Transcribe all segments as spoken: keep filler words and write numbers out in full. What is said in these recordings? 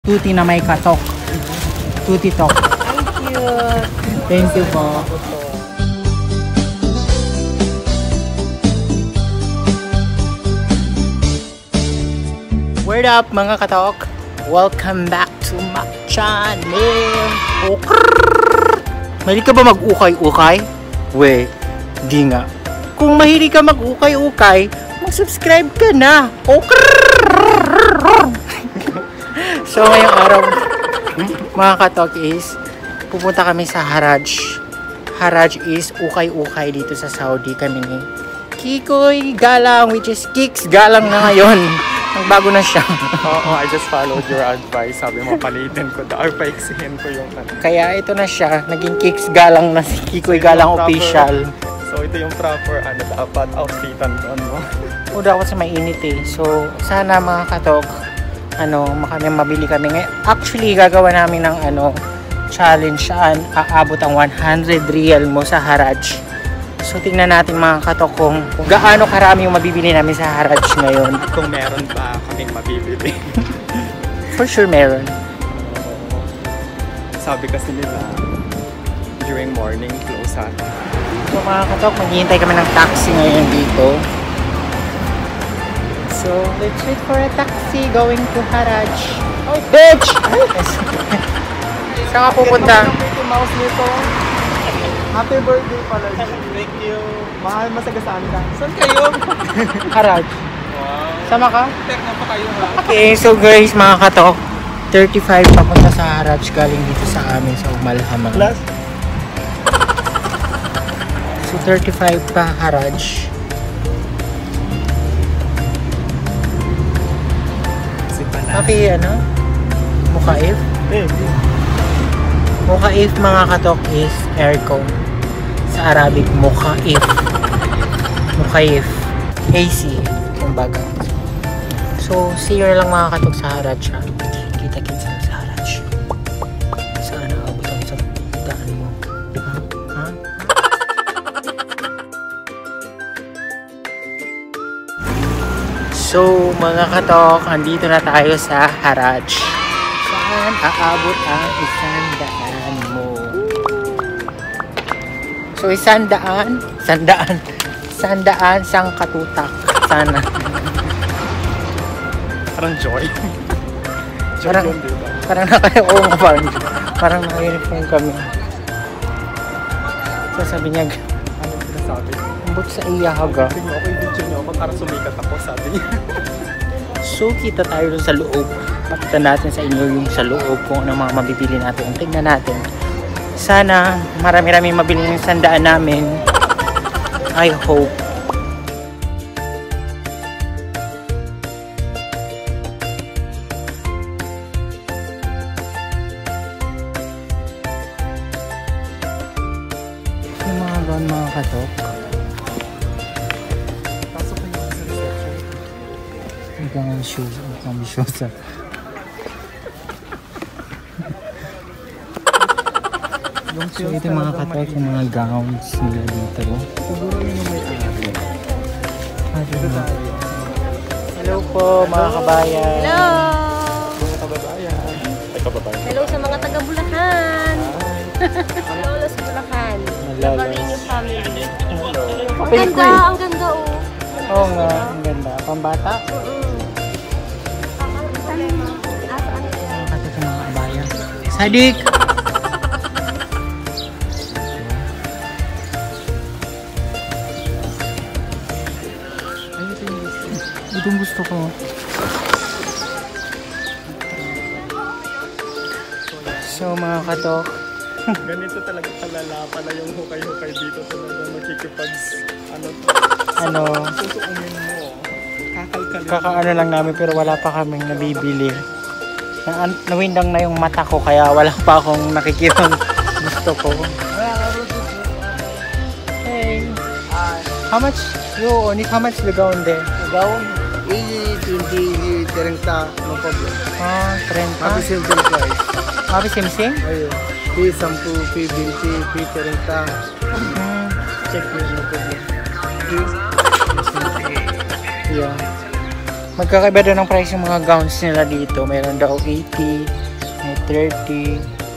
Tuti na may katok. Tuti tok. Thank you. Thank you po. Word up mga katok. Welcome back to my channel. Okrrrr. Mahilig ka ba mag-ukay-ukay? We, di nga. Kung mahilig ka mag-ukay-ukay, mag-subscribe ka na. Okrrrr. So ngayong araw, mga katok is, pupunta kami sa Haraj. Haraj is ukay-ukay dito sa Saudi kami ni Kikoy Galang, which is Kicks Galang na ngayon. Nagbago na siya. Oo, I just followed your advice. Sabi mo, palitin ko daw. Or paiksihin ko yung ano. Kaya ito na siya, naging Kicks Galang na si Kikoy So, Galang proper, official. So ito yung proper, ano, dapat outfitan doon mo. Uda ako sa mainit eh. So, sana mga katok, ano, makanya mabili kami ngayon. Actually, gagawa namin ng ano, challenge saan aabot ang one hundred real mo sa Haraj. So, tingnan natin mga katok kung, kung gaano karami yung mabibili namin sa Haraj ngayon. Kung meron pa kaming mabibili. For sure meron. Sabi kasi nila, during morning, close ata. So mga katok, maghihintay kami ng taxi ngayon dito. So, let's wait for a taxi going to Haraj. Oh, bitch! Saan ka pupunta? Mickey Mouse nito. Happy birthday pala. Thank you. Mahal masagasaan ka. Saan kayo? Haraj. Wow. Sama ka? Terno pa kayo ha? Okay, so guys, mga katok, thirty-five papunta sa Haraj galing dito sa amin sa Umalhamang. Plus? So, thirty-five pa Haraj. Happy, ano? Mukaif? Eh, Mukaif mga katok is aircon. Sa Arabic, mukaif. Mukaif. A C. Kumbaga. So, see you lang mga katok sa Haraj ha. Kita-kits lang sa Haraj. Saan nakabot ang sa daan mo? Ha? Ha? So, mga katok, andito na tayo sa Haraj. Saan aabot ang isang daan mo? So, isang daan, isang daan, isang daan, sang katutak. Sana. parang joy. Joy Parang- yun, diba? Parang naka, oo nga, parang, parang naka-uniform kami. So, sabi niya, Ano yung sinasabi? ambot sa iya haga. Sabi niyo, okay, video niyo ako para sumikat ako, sabi niya. So, kita tayo dun sa loob. Pakita natin sa inyo yung sa loob kung ano mga mabibili natin. Tingnan natin. Sana marami-rami mabili yung sandaan namin. I hope. Yung mga gawin mga katok. Pasok ko yung sa reception. Huwag kang shoes. Huwag kang shoes. Yung So, ito yung mga katok, yung mga gowns nila dito. Siguro yun yung may ari. Dito tayo. Hello po mga kabayan. Hello! Mga kababayan. Ay, kababayan. Hello sa mga taga Bulacan! Hi. Hello sa Bulacan! Malalas. Labarin yung family. Hello. Ang ganda! Ang ganda oh! Oo nga, ang ganda. Pambata. Mm-mm. Asaan kaya? Mga katok yung mga kabayan. Sadik! Ay, ito yung gusto. Ito yung gusto ko. So mga katok, Ganito talaga kalala pala yung hukay-hukay dito talaga makikipag ano ano, susuungin mo. Kakalkalin. kakaano lang namin pero wala pa kaming nabibili. Na nawindang na yung mata ko kaya wala pa akong nakikita gusto ko. Hey, how much you only how much the gown there? Gown, easy twenty trenta, no problem. Ah, thirty. Happy simple price. Happy sim-sim? Ayun. P sampu, P twenty, P trenta. Hmm, Check yun, no problem. yeah. Magkakaiba daw ng price yung mga gowns nila dito. Meron daw eighty, may thirty.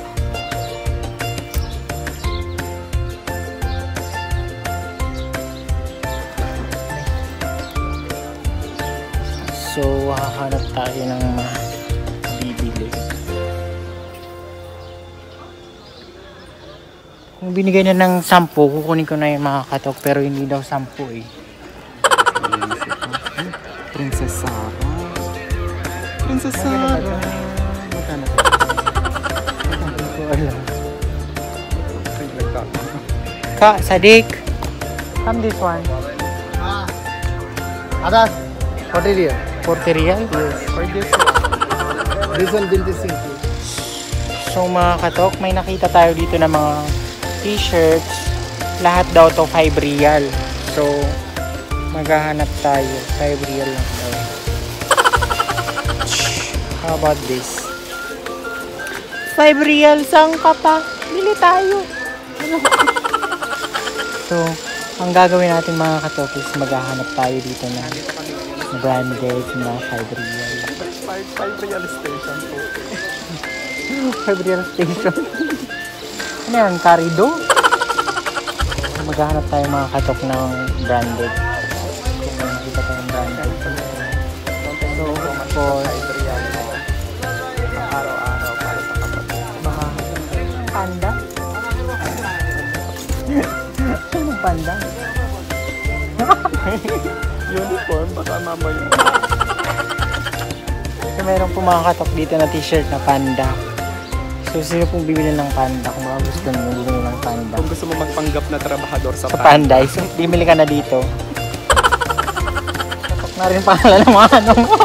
So, hahanap tayo ng mga bibili. Kung binigay na ng sampu, kukunin ko na yung mga katok, pero hindi daw sampu eh. Princess Sarah. Princess Sarah. Magkano to? Hindi ko alam. Ka, Sadik. Come this one. Ada, forty real. forty real? Yes. Or this one? This one twenty-six. So mga katok, may nakita tayo dito ng mga t-shirts. Lahat daw to five real. So, maghahanap tayo. five real lang daw. How about this? five real, saan ka pa? Bili tayo. So, ang gagawin natin mga katok is maghahanap tayo dito na branded na five real. Five, five real station po. five real station. Ano yan? Carido? Maghahanap tayo mga katok ng branded. Kung nakita tayong branded. So, of course, Araw-araw para sa kapatid. mga panda. Anong panda? Uniform, baka mamaya. So, meron po mga katok dito na t-shirt na panda. So, sino pong bibili ng panda? Kung mga gusto nyo, bibili ng panda. Kung gusto mo magpanggap na trabahador sa Sa panda, so, bibili ka na dito. Katok na rin pangalan ng mga ano mo.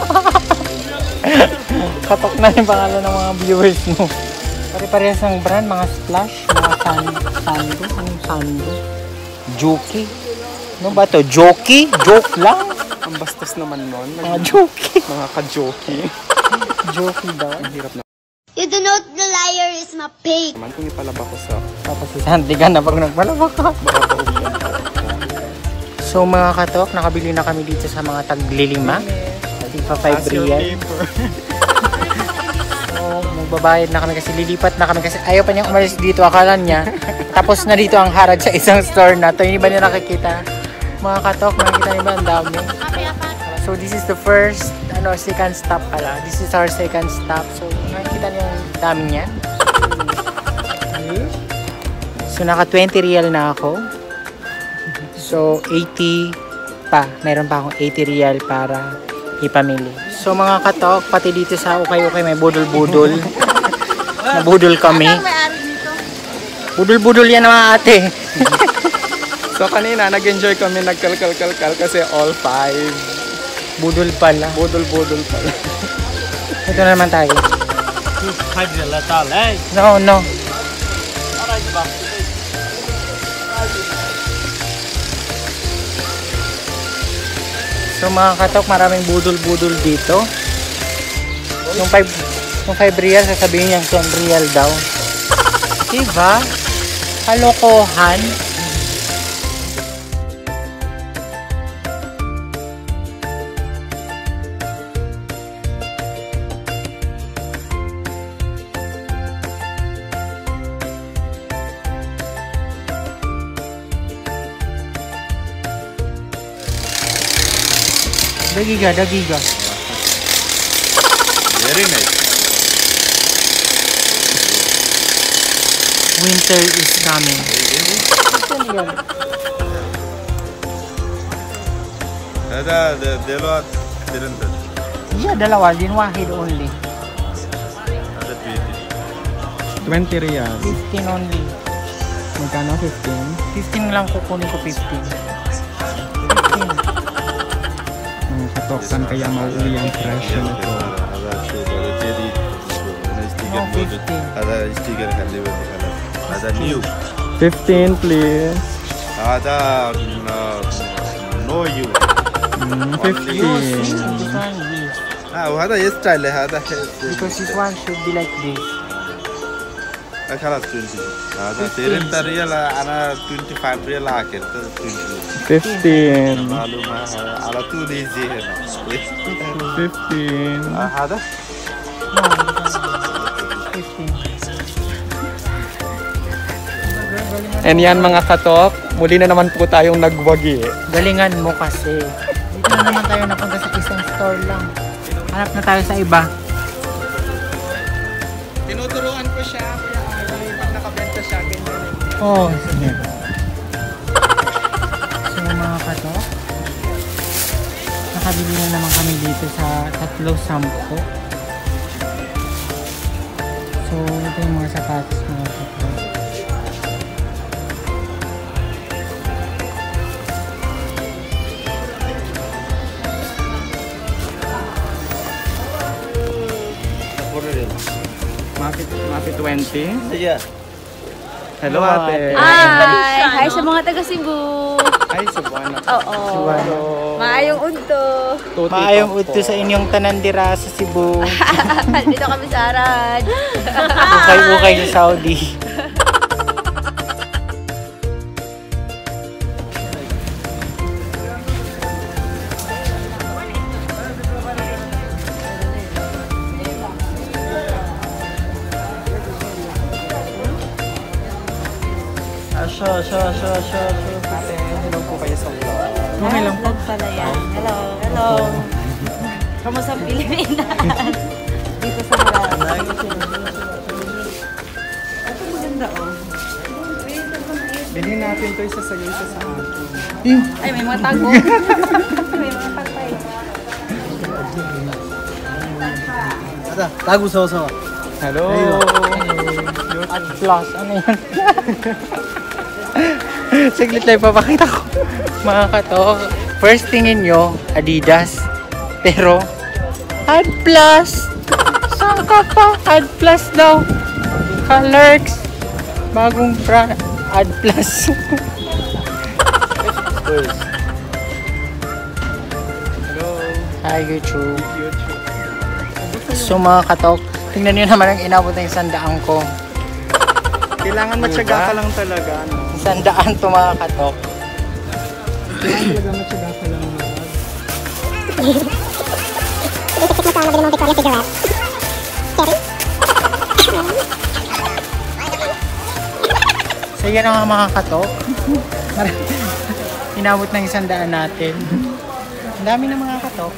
Katok na rin pangalan ng mga viewers mo. Pare-parehas ng brand, mga Splash, mga Sando, Sando, anong Sando? Jockey. Ano ba to? Jockey? Joke lang? Ang bastos naman nun. Mga jockey. Mga ka-jokey. Jockey daw. Ang hirap na You do not the liar is my pig. naman kung ipalaba ko sa Tapos isantigan na pag nagmalabak ka. baka pauwian ko. So mga katok, nakabili na kami dito sa mga taglilima. Tipa five Pass your real. paper. So magbabayad na kami kasi lilipat na kami kasi ayaw pa niyang umalis dito. Akala niya tapos na dito ang harag sa isang store na to. Hindi ba niya nakikita? Mga katok, nakikita niyo ba ang dami? So this is the first, ano, second stop pala. This is our second stop. So nakikita niyo ang dami niya. So naka twenty real na ako. So eighty pa. Meron pa akong eighty real para ipamili. So mga katok, pati dito sa ukay-ukay may budol-budol. Nabudol kami. Budol-budol yan mga ate. So kanina, nag-enjoy kami, nagkalkal-kalkal kasi all five. Budol pala. Budol-budol pala. Ito na naman tayo. five real at all, eh? No, no. Alright, ba? So mga katok, maraming budol-budol dito. Yung five, yung five real, sasabihin niya ten real daw. Diba? Kalokohan. Dagiga, dagiga. Very nice. Winter is coming. Dada, dalawa, tirintan. Yeah, dalawa. Din wahid only. Ada twenty. twenty real. fifteen only. Magkano? fifteen? fifteen lang kukunin ko, fifteen. fifteen. Mga katoksan kaya mauuli ang presyo nito. Ada şey, ada teddy. Ada sticker No, mode. fifteen. Ada sticker kali ini. Ada new. fifteen please. Ada no you. Mm, Use, fifteen. this one, use. Ah, ada style है. Ada Because this one should be like this. خلاص twenty. هذا تيرين تريال أنا twenty-five ريال آخر twenty. fifteen. معلومة على طول يجي هنا. fifteen. هذا And yan mga katok, muli na naman po tayong nagwagi. Galingan mo kasi. Dito na naman tayo napunta sa isang store lang. Hanap na tayo sa iba. Tinuturuan ko siya, Kuya Ari, pag nakabenta siya, ganyan. Oo, oh, sige. So mga katok, nakabili na naman kami dito sa tatlo sampo. So ito yung mga sapatos mga katok. Maki, Maki twenty. Yeah. Hello ate. Hi! Hi sa mga taga Cebu! Ay, Subana. Oo. Subano. Maayong unto. Tuti Maayong Tokpo. udto sa inyong tanandira sa Cebu. Dito kami sa Arad. Ukay-ukay sa Saudi. Asya, asya, asya, asya, asya. Ate, hello po kayo sa vlog. Okay lang po. pala yan. Hello. Hello. Kamusta ang Pilipinas? Dito sa Arad. Ito maganda oh. Bilhin natin to, isa sa'yo, isa sa akin. Ay, may mga tago. May mga pagpay. Tago sawa-sawa. Hello. At plus, ano yan? Saglit lang papakita ko. Mga katok, first tingin nyo, Adidas. Pero, Ad Plus! Saka pa, Ad Plus daw. Colors. Bagong brand, Ad Plus. Hello. Hi, YouTube. YouTube. So mga katok, tingnan nyo naman ang inabot ng sandaan ko. Kailangan matyaga ka lang talaga, no? Sandaan to mga katok. Kailangan talaga matyaga ka lang, no? So yan ang mga katok. Inabot ng isang daan natin. Ang dami ng mga katok.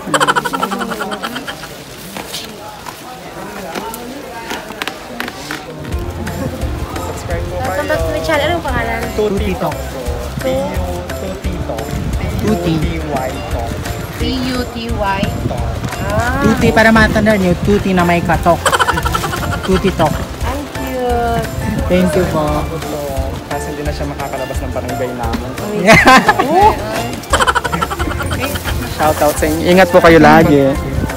Subscribe po Welcome kayo. back to the channel. Anong pangalan? Tuti Talk. Tuti Talk. Tuti. T U T Y Talk. T U T Y. Ah. Tuti para matanda nyo, tuti na may katok. Tuti tok. Ang cute. Thank you po. So, kasi hindi na siya makakalabas ng barangay namin. Shoutout sa inyo. Ingat po kayo lagi.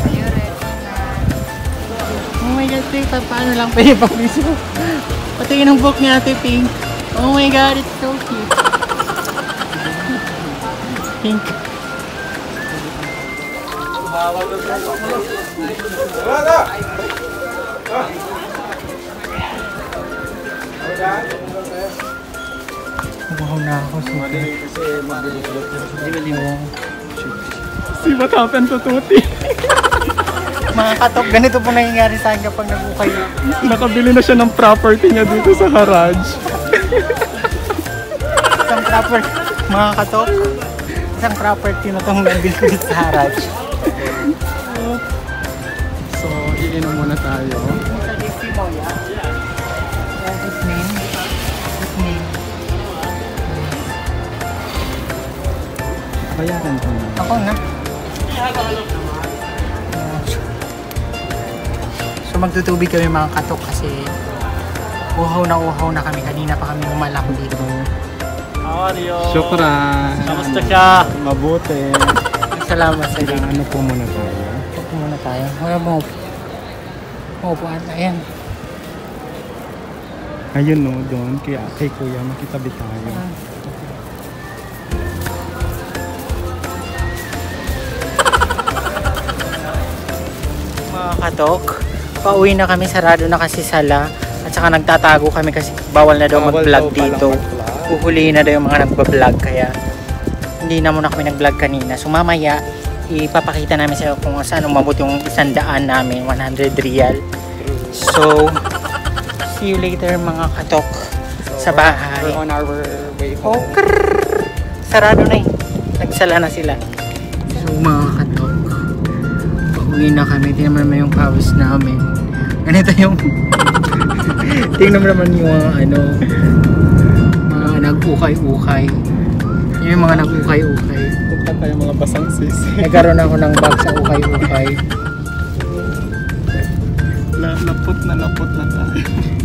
Oh my God, Pink, pa- paano lang pwede pag-viso? Patingin ang book ni Ate Pink. Oh my God, it's so cute. Pink. Wow na ako, super. Oo. See what happened to Tuti? Mga katok, ganito po nangyayari sa akin kapag nag-ukay. Nakabili na siya ng property niya dito sa garage. Isang property, mga katok, isang property na itong nabili ko dito sa haraj. So, iinom muna tayo. His name? His name? Bayaran ko na. Ako na. So magtutubig kami mga katok kasi uhaw na uhaw na kami. Kanina pa kami umalak dito. Shukran. Kamusta siya? Mabuti. Salamat sa iyo. Ano po muna tayo? Upo muna tayo. Wala mo. Upuan. Ayan. Ayun no, doon. Kaya kay kuya, makitabi tayo. Mga katok, pauwi na kami. Sarado na kasi sala. At saka nagtatago kami kasi bawal na daw Bawal mag-vlog daw palang dito. mag-vlog. Huhulihin na daw yung mga nagbablog kaya hindi na muna kami nag-vlog kanina. So mamaya, ipapakita namin sa iyo kung saan umabot yung isang daan namin, one hundred real. So, see you later mga katok So, sa bahay. We're on our way Oh, home. krrrr. Sarado na eh. Nagsala na sila. So mga katok, pauwi na kami. Tingnan mo naman yung pawis namin. Ganito yung tingnan mo naman yung mga ano, mga nag-ukay-ukay. Yung mga nag-ukay-ukay. Punta tayo mga basang sisi. Nagkaroon ako ng bag sa ukay-ukay. La- lapot na lapot na tayo.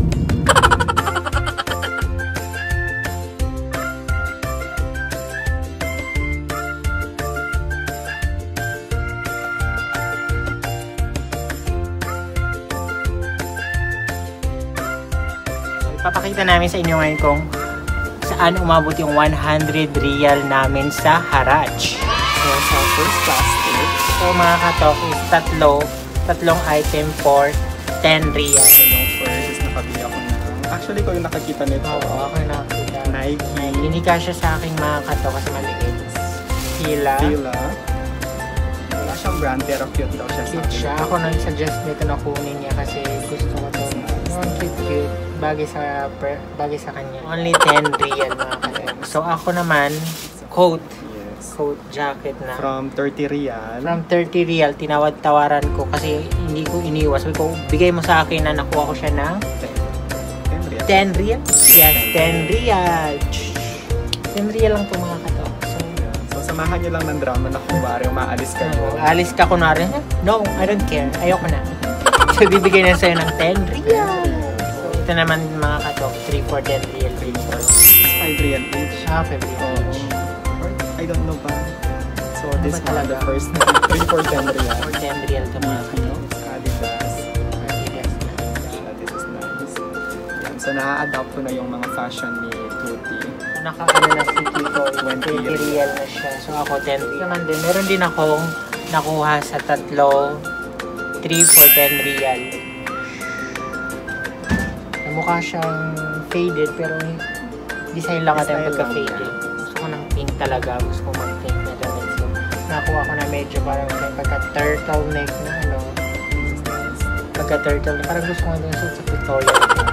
Papakita namin sa inyo ngayon kung saan umabot yung one hundred real namin sa Haraj. So, sa first plastic. So mga katok is tatlo, tatlong item for ten real. So, yung first is nakabili ako na. Actually, ko yung nakakita nito. Oo, ako yung nakakita. Nike. Hindi kasya sa aking mga katok kasi maliit. Fila. Fila. Wala siyang brand pero cute daw siya sa Cute siya. Ako nag-suggest nito na kunin niya kasi gusto ko to. Yung cute cute. Bagay sa, per- bagay sa kanya. Only ten real mga katok. So ako naman, coat. Yes. Coat jacket na. From thirty real. From thirty real, tinawad-tawaran ko kasi hindi ko iniwas. Sabi ko, bigay mo sa akin na nakuha ko siya ng ten real. ten real? Yes, ten real. ten real lang po mga katok. So, So, samahan niyo lang ng drama na kung bari umaalis kayo. uh, alis ka kunwari, no, I don't care. Ayoko na. So, bibigay na sa'yo ng ten real. So, ito naman mga katok, three for ten real. five real each. Ah, five real. Oh. Or, I don't know ba? So, Ano this ba one, talaga? the first three for ten real. For ten real ito mga katok. Adidas. Adidas. Yeah, this is nice. Yan. So, na-adapt ko na yung mga fashion ni Tuti. Naka-ano na si Kiko, twenty real na siya. So ako, ten real naman din. Meron din akong nakuha sa tatlo, three for ten real. Mukha siyang faded, pero design lang natin Style pagka-faded. lang. Gusto ko ng pink talaga. Gusto ko mag-pink na damit. So, nakuha ko na medyo parang may pagka-turtleneck na ano. Pagka-turtle, parang gusto ko na suit sa Victoria.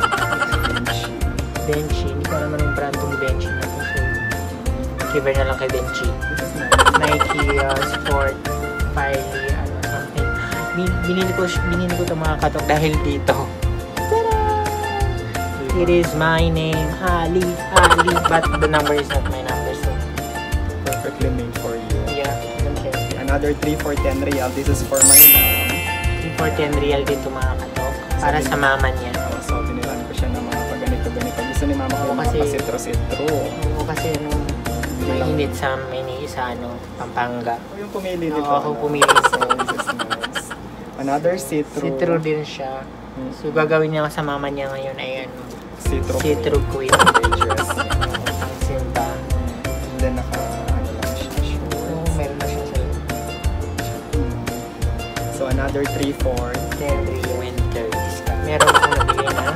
Benchy. Hindi ko naman yung brand ng Benchy na to. So, giver na lang kay Benchy. This is nice. Nike uh, Sport Filey, ano, something. Bin binili ko, binili ko itong mga katok dahil dito. Tada! It is my name, Ali, Ali, but the number is not my number, so Perfectly made for you. yeah, I don't care. Another three for ten real. This is for my mom. three for ten real din itong mga katok. Para sa mama niya. Uh, so, binilan ko siya ng mga paganito-ganito. Gusto ni mama ko Oo, yung mga kasi- pasitro-sitro. Oo, kasi ano, mainit sa Maynila, sa ano, Pampanga. Ako yung pumili Oo, nito. ako ano. pumili. So, this is nice. Another citro. Citro din siya. Hmm. So, gagawin niya sa mama niya ngayon ay ano, Citro. Citro Queen. Dress. Ang simba. And then, naka, ano lang siya, Oo, shorts. meron na siya sa So, another three for Terry Winter. Meron ako nabili na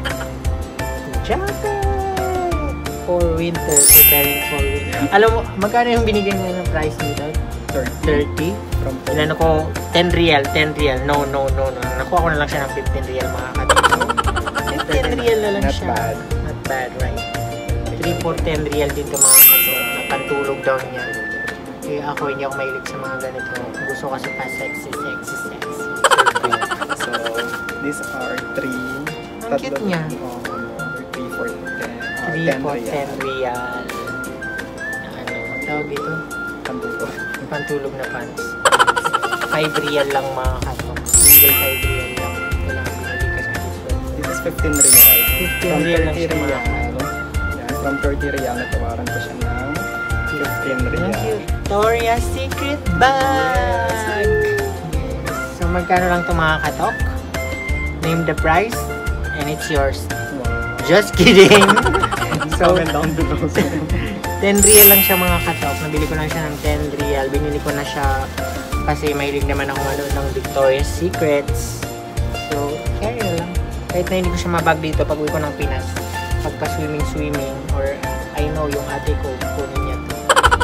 jacket for winter. Preparing for winter. Alam mo, magkano yung binigyan nila ng price nito? thirty. thirty? From Inano ko, ten real, ten real. No, no, no, no. Nakuha ko na lang siya ng fifteen real mga katito. fifteen real na lang Not siya. bad. Not bad, right? three for ten real din ito mga katito. Pantulog daw niya. Eh ako, hindi ako mahilig sa mga ganito. Gusto kasi pa sexy, sexy, sexy. So, these are three. Ang cute niya. Oh, three for ten. Uh, three ten for real. ten real. Ano, ang tawag dito? Pantulo. Yung pantulog na pants. five real lang mga katok. Single five real lang. Wala akong binili kasi gusto. This is fifteen real. fifteen From real lang thirty siya mga real. katok. Yan, from thirty real, natawaran ko siya ng fifteen real. Ang cute. Victoria's Secret bag! So magkano lang ito mga katok? Name the price and it's yours. Wow. Just kidding! So, Comment down below. ten real lang siya mga katok. Nabili ko lang siya ng ten real. Binili ko na siya kasi mahilig naman ako manood ng Victoria's Secrets. So, carry na lang. Kahit na hindi ko siya mabag dito pag uwi ko ng Pinas. Pagka swimming-swimming or I know yung ate ko, kunin niya to.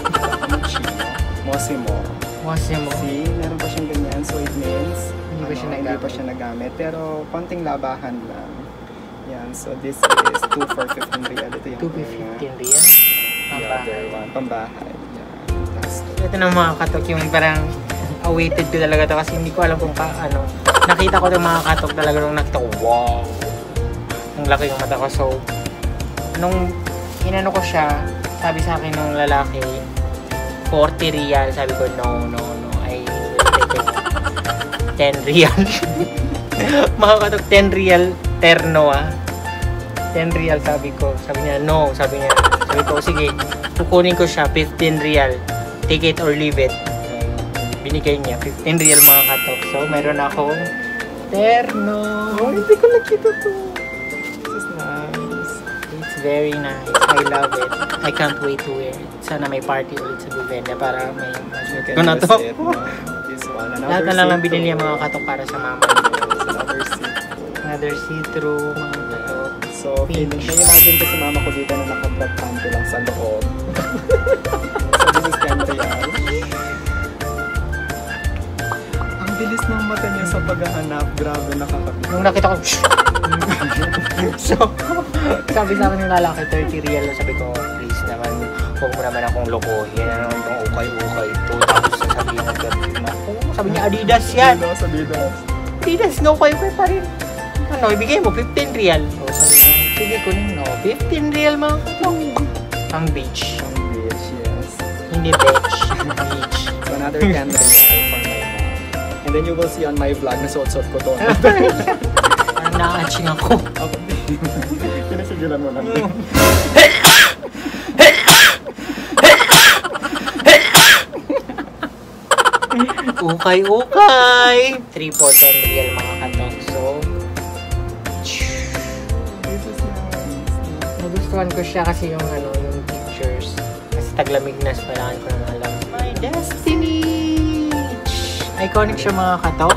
Mosimo. Mosimo. See, meron pa siyang ganyan. So it means, Hindi pa siya ano, nagamit. Hindi pa siya nagamit. Pero konting labahan lang. Yan. So this is two for fifteen real. Ito yung two fifteen real. The other one. Pambahay. Yan. That's Ito na mga katok, yung parang awaited ko talaga to kasi hindi ko alam kung ka, ano. Nakita ko itong mga katok talaga nung nakita ko, wow! Ang laki yung mata ko. So, nung inano ko siya, sabi sa akin nung lalaki, forty real. Sabi ko, no, no, no. I will take it. ten real. Mga katok, ten real terno ah. ten real sabi ko. Sabi niya, no. Sabi niya, sabi ko, sige, kukunin ko siya, fifteen real. Take it or leave it. Binigay niya, fifteen real mga katok. So, meron akong terno. Oh, hindi ko nakita to. This is nice. It's very nice. I love it. I can't wait to wear it. Sana may party ulit sa Buvenda para may You can ko na use to. it, no? This one. Another Lahat na lang lang see-through. binili ang mga katok para sa mama. Another see-through. Another see-through mga katok. So, feeling, may imagine ko si mama ko dito na naka-black panty lang sa loob. So, this is ten real. Ang bilis ng mata niya sa paghahanap. Grabe, nakakapit. Nung nakita ko, so, sabi sa akin yung lalaki, thirty real. Sabi ko, please naman, huwag mo naman akong lokohin. Ano naman itong ukay-ukay ito. Tapos sasabihin ng gano'n ako. Sabi niya, Adidas yan. Dito sa Adidas. Adidas, no, ukay-ukay pa rin. Ano, ibigay mo, fifteen real. So, sabi niya, sige, kunin mo. fifteen real mga katong. Ang beach. Ang beach, yes. Hindi beach. Beach. So, another ten real for my mom. And then you will see on my vlog na suot-suot ko to. Parang na-atching ako. Ako din. Pinasigilan mo lang. Ukay-ukay! three for ten real mga katok. So, This is nice. nagustuhan ko siya kasi yung ano, yung pictures. Kasi taglamig na sa kailangan ko na alam. My destiny! Iconic siya mga katok.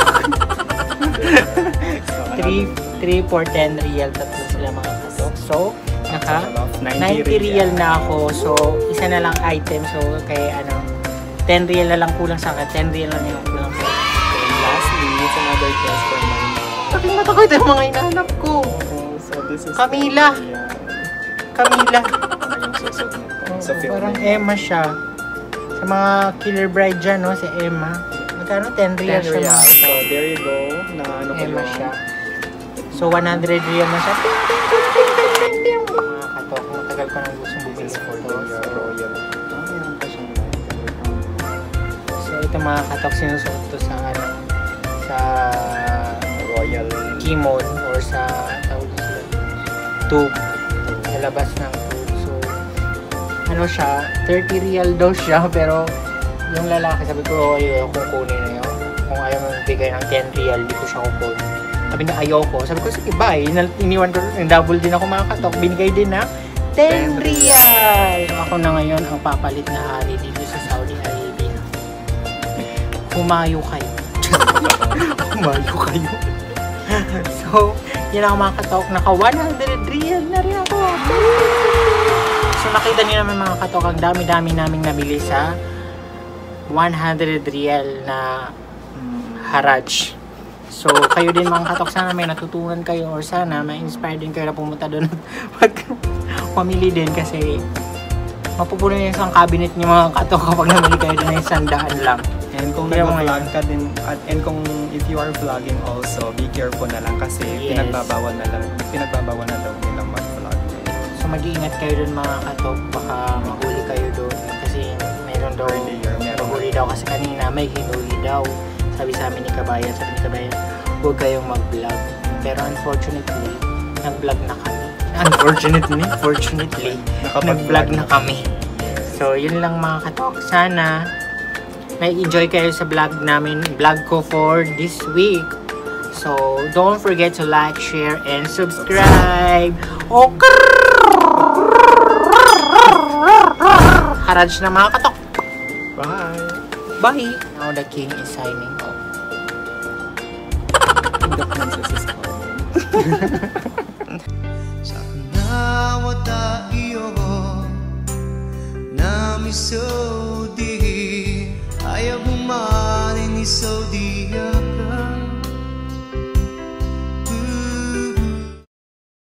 three for ten real. Tatlo sila mga katok. So, naka ninety real na ako. So, isa na lang item. So, kay ano, ten real na lang kulang sa akin. ten real na lang yung kulang sa akin. And lastly, it's another dress for my mom. Saking mata ko ito yung mga inahanap ko. Oh, so this is Camila. Yeah. Camila. Ano yung susot nito? Sa film. Parang Emma siya. Sa mga killer bride dyan, no? Si Emma. Magkano? ten real ten siya. real. mga- So there you go. Na ano ko Emma yung siya. So, one hundred real na siya. Ting, ting, ting, ting, ting, ting, ting. Mga katok, matagal ko nang gusto bumili This is for ito. the So, uh, royal. Ah, meron pa siyang light. so, ito mga katok, sinusuot to sa ano, sa Royal. kimon or sa tawag dito sila, tube. Sa labas ng tube. So, ano siya, thirty real daw siya, pero yung lalaki, sabi ko, ayaw kung kunin na yun. Kung ayaw mo bigay ng ten real, di ko siya kukunin. Sabi niya, ayaw ko. Sabi ko, sige, bye. Ina- Iniwan ko, double din ako mga katok. Binigay din na ten real. So, ako na ngayon ang papalit na hari dito sa Saudi Arabia. Humayo kayo. Humayo kayo. So, yun ang mga katok. Naka one hundred real na rin ako. So, nakita niyo naman mga katok, ang dami-dami naming nabili sa one hundred real na haraj. So, kayo din mga katok, sana may natutunan kayo or sana may inspire din kayo na pumunta doon at pamili din kasi mapupuno yung isang cabinet niyo mga katok kapag namili kayo doon ng sandaan lang. And kung Kaya nag-vlog ngayon. ka din, at, and kung if you are vlogging also, be careful na lang kasi Yes. pinagbabawal na lang, pinagbabawal na daw nilang mag-vlog. So, mag-iingat kayo doon mga katok, baka mahuli kayo doon kasi mayroon daw, Earlier, meron. mahuli daw kasi kanina may hinuli daw. Sabi sa amin ni Kabayan, sabi ni Kabayan, huwag kayong mag-vlog. Pero unfortunately, nag-vlog na kami. Unfortunately, fortunately, nag-vlog na kami. So, yun lang mga katok. Sana may enjoy kayo sa vlog namin, vlog ko for this week. So, don't forget to like, share, and subscribe. Okay! Haraj na mga katok. Bye! Bye! Now the king is signing off. The princess is coming. Sakna wata iyo nami Saudi ayaw bumari ni Saudi